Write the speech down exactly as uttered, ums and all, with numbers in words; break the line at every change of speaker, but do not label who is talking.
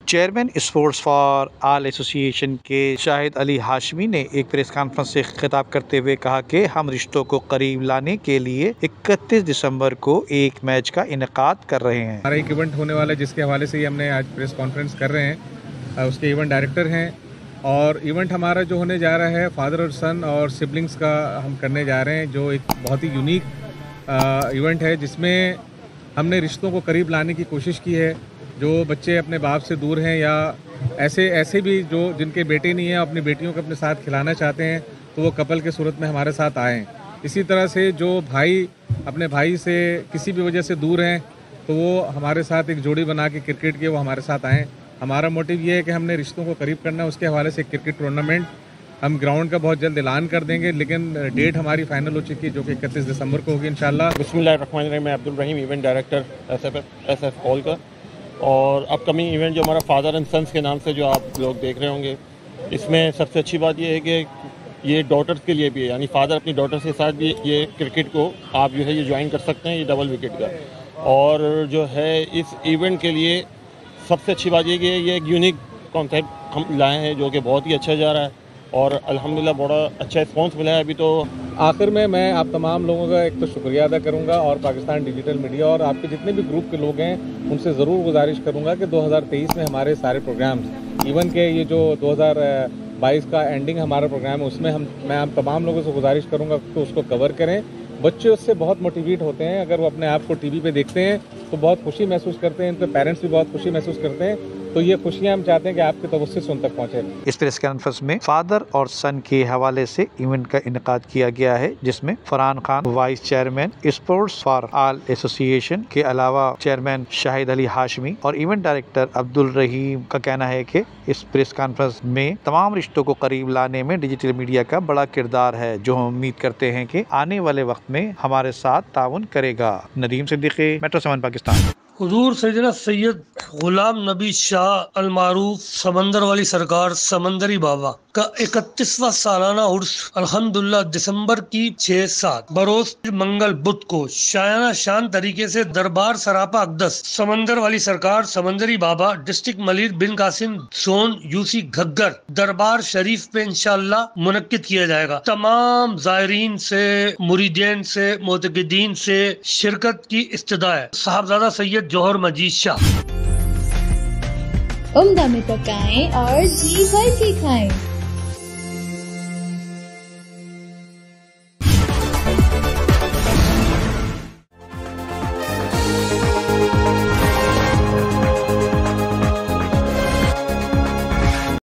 Chairman sports for all association के शाहिद अली हाशमी ने एक प्रेस कॉन्फ्रेंस से खिताब करते हुए कहा कि हम रिश्तों को करीब लाने के लिए इकतीस दिसंबर को एक मैच का इनेकाद कर रहे हैं।
हमारा एक इवेंट होने वाला है जिसके हवाले से ही हमने आज प्रेस कॉन्फ्रेंस कर रहे हैं। उसके इवेंट डायरेक्टर हैं और इवेंट हमारा जो होने जा रहा है फादर और सन और सिबलिंग्स का हम करने जा रहे हैं, जो एक बहुत ही यूनिक इवेंट है जिसमें हमने रिश्तों को करीब लाने की कोशिश की है। जो बच्चे अपने बाप से दूर हैं या ऐसे ऐसे भी जो जिनके बेटे नहीं हैं अपनी बेटियों को अपने साथ खिलाना चाहते हैं तो वो कपल के सूरत में हमारे साथ आएँ। इसी तरह से जो भाई अपने भाई से किसी भी वजह से दूर हैं तो वो हमारे साथ एक जोड़ी बना के क्रिकेट के वो हमारे साथ आएँ। हमारा मोटिव ये है कि हमने रिश्तों को करीब करना है। उसके हवाले से क्रिकेट टूर्नामेंट हम ग्राउंड का बहुत जल्द ऐलान कर देंगे, लेकिन डेट हमारी फाइनल हो चुकी है जो कि इकतीस दिसंबर को होगी इंशाल्लाह।
बिस्मिल्लाहिर्रहमानिर्रहीम। मैं Abdul Rahim, event director S F S F hall का। और अपकमिंग इवेंट जो हमारा फादर एंड सन्स के नाम से जो आप लोग देख रहे होंगे, इसमें सबसे अच्छी बात यह है कि ये डॉटर्स के लिए भी है, यानी फादर अपनी डॉटर्स के साथ भी ये क्रिकेट को आप जो है ये ज्वाइन कर सकते हैं, ये डबल विकेट का। और जो है इस इवेंट के लिए सबसे अच्छी बात ये कि ये एक यूनिक कॉन्सेप्ट हम लाए हैं जो कि बहुत ही अच्छा जा रहा है और अल्हम्दुलिल्लाह बड़ा अच्छा रिस्पॉन्स मिला है अभी। तो
आखिर में मैं आप तमाम लोगों का एक तो शुक्रिया अदा करूंगा और पाकिस्तान डिजिटल मीडिया और आपके जितने भी ग्रुप के लोग हैं उनसे ज़रूर गुजारिश करूंगा कि दो हज़ार तेईस में हमारे सारे प्रोग्राम्स, इवन के ये जो दो हज़ार बाईस का एंडिंग हमारा प्रोग्राम है उसमें हम मैं आप तमाम लोगों से गुजारिश करूँगा कि उसको कवर करें। बच्चे उससे बहुत मोटिवेट होते हैं, अगर वो अपने आप को टीवी पे देखते हैं तो बहुत खुशी महसूस करते हैं, उनके पेरेंट्स भी बहुत खुशी महसूस करते हैं। तो ये खुशियां हम चाहते हैं कि आपके तवज्जो से उन तक पहुंचे।
इस प्रेस कॉन्फ्रेंस में फादर और सन के हवाले से इवेंट का इनेकाद किया गया है, जिसमें Farhan Khan vice chairman sports for all association के अलावा चेयरमैन शाहिद अली हाशमी और इवेंट डायरेक्टर अब्दुल रहीम का कहना है कि इस प्रेस कॉन्फ्रेंस में तमाम रिश्तों को करीब लाने में डिजिटल मीडिया का बड़ा किरदार है, जो हम उम्मीद करते हैं कि आने वाले वक्त में हमारे साथ ताउन करेगा। Nadeem Siddiqui, Metro seven, Pakistan.
हुजूर सैयदना सैयद गुलाम नबी शाह अल मारूफ समंदर वाली सरकार समंदरी बाबा का इकतीसवां सालाना उर्स अल्हम्दुलिल्लाह दिसंबर की छह सात बरोज मंगल बुध को शायाना शान तरीके से दरबार सरापा अकदस समंदर वाली सरकार Samandari Baba district Malir Bin Qasim zone UC Ghaggar दरबार शरीफ पे इंशाअल्लाह मुनक्किद किया जाएगा। तमाम जायरीन से, मुरीदीन से, मोतकिदीन से शिरकत की इस्तदा है। साहबजादा सैयद जौहर मजीद शाह।
उम्दा में पकाएं और जी भर के खाएं।